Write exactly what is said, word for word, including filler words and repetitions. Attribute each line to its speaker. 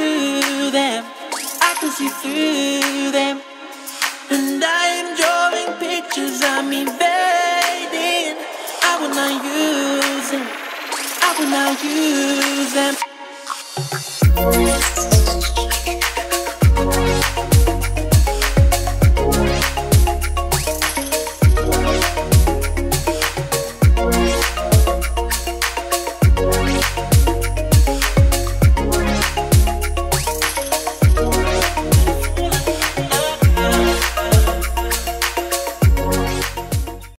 Speaker 1: through them. I can see through them. And I am drawing pictures, I'm invading. I will not use them. I will not use them.